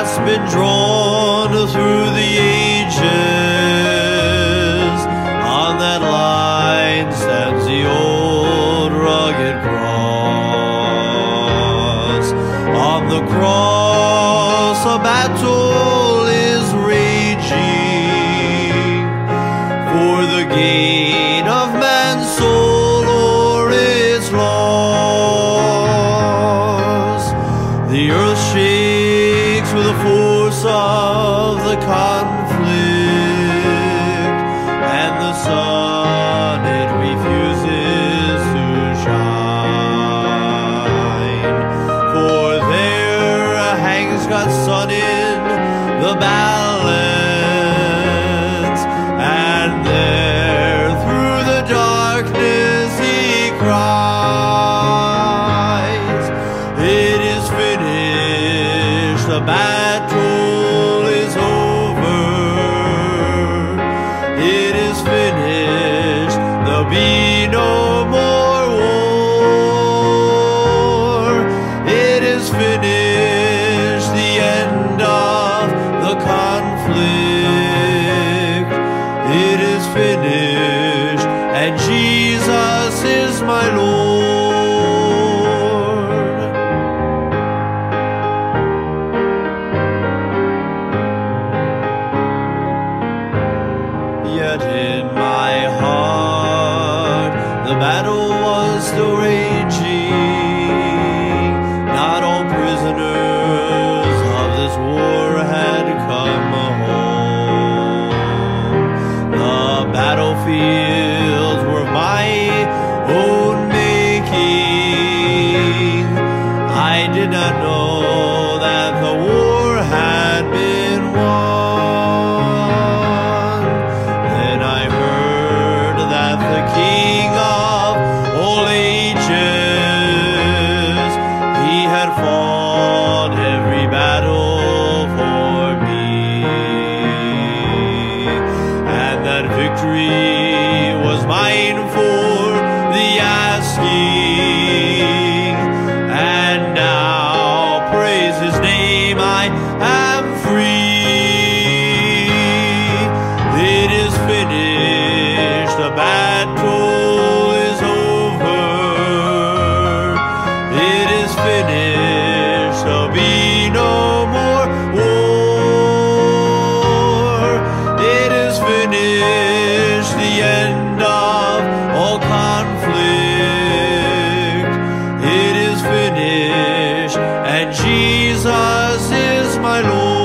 that's been drawn through the ages. On that line stands the old rugged cross. On the cross a battle is raging for the gain of man's soul or its loss. The earth shakes with the force of the conflict, and the sun, it refuses to shine. For there hangs God's Son in the balance, and there through the darkness he cries, "It is finished, the battle is over. It is finished, there'll be no more war. It is finished, the end of the conflict. It is finished, and Jesus is my Lord." Yet in my heart the battle was still raging. Not all prisoners of this war had come home. The battlefields were my own making. I did not know that the war had been won. Then I heard that the King of all ages, he had fought every battle for me, and that victory was mine for the asking. And now, praise his name, I am free. It is finished, the battle is over. It is finished, there'll be no more war. It is finished, the end of all conflict. It is finished, and Jesus is my Lord.